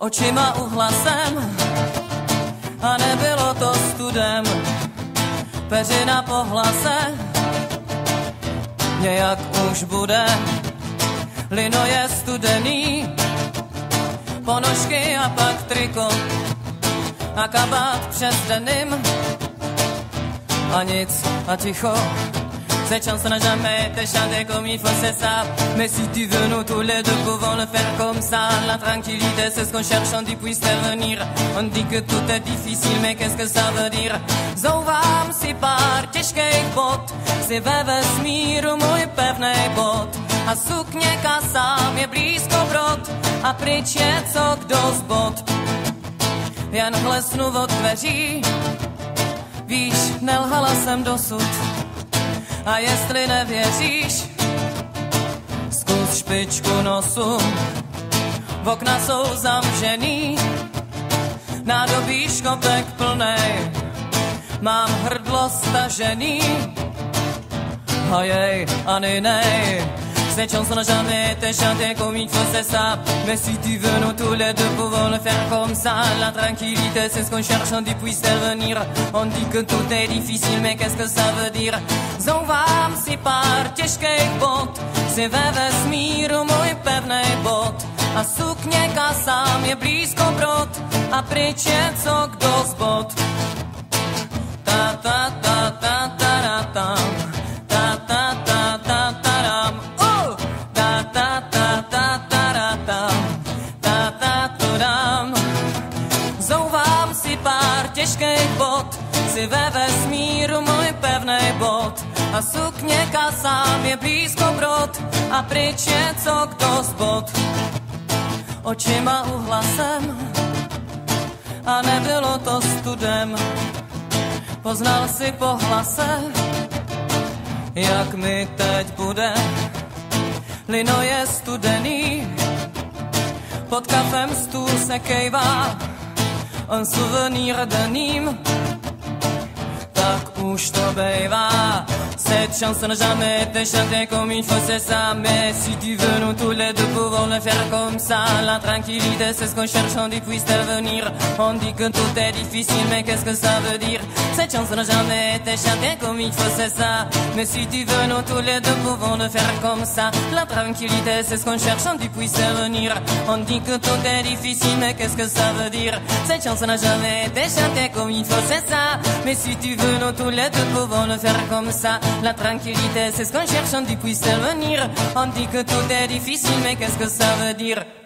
Očima uhlasem a nebylo to studem. Peřina po hlase nějak už bude. Lino je studený, ponožky a pak triko a kabát přes denim a nic a ticho. Cette chanson n'a jamais été chantée comme il faut, c'est ça. Mais si tu veux, nous tous les deux pouvons le faire comme ça. La tranquillité, c'est ce qu'on cherche, on dit puisse-t-elle venir. On dit que tout est difficile, mais qu'est-ce que ça veut dire? Zouvám si pár těžkých bot, si ve vesmíru můj pevnej bod. A sukně kasám je blízko brod, a pryč je co kdo zbod. Jen hlesnu od dveří, víš, nelhala jsem dosud. A jestli nevěříš, zkus špičku nosu. V okna jsou zamžený, nádobí škopek plnej, mám hrdlo stažený. Hajej, ani nej. Cette chanson n'a jamais été chantée comme il faut, c'est ça. Mais si tu veux, nous tous les deux pouvons le faire comme ça. La tranquillité, c'est ce qu'on cherche, on dit puisse-t-elle venir. On dit que tout est difficile, mais qu'est-ce que ça veut dire? Zouvám si pár těžkých bot, si ve vesmíru můj pevnej bod. A sukně kasám je blízko brod, a pryč je co kdo zbod. Ta ta ta ta ta ta ta. Ta ta ta ta ta ram. Ta ta ta ta ta ta. Ta ta ta ram. Zouvám si pár těžkých bot, si ve vesmíru můj pevnej bod. A sukně kasám je blízko brod, a pryč je co kdo zbod. Očima uhlasem a nebylo to studem. Poznal si po hlase, jak mi teď bude. Lino je studený, pod kafem stůl se kejvá, on suvenýr deným, tak už to bejvá. Cette chanson n'a jamais été chantée comme il faut, c'est ça. Mais si tu veux, nous tous les deux pouvons le faire comme ça. La tranquillité, c'est ce qu'on cherche, on dit puisse-t-elle venir. On dit que tout est difficile, mais qu'est-ce que ça veut dire? Cette chanson n'a jamais été chantée comme il faut, c'est ça. Mais si tu veux, nous tous les deux pouvons le faire comme ça. La tranquillité, c'est ce qu'on cherche, on dit puisse-t-elle venir. On dit que tout est difficile, mais qu'est-ce que ça veut dire? Cette chanson n'a jamais été chantée comme il faut, c'est ça. Mais si tu veux, nous tous les deux pouvons le faire comme ça. La tranquillité, c'est ce qu'on cherche, on dit puisse-t-elle venir. On dit que tout est difficile, mais qu'est-ce que ça veut dire?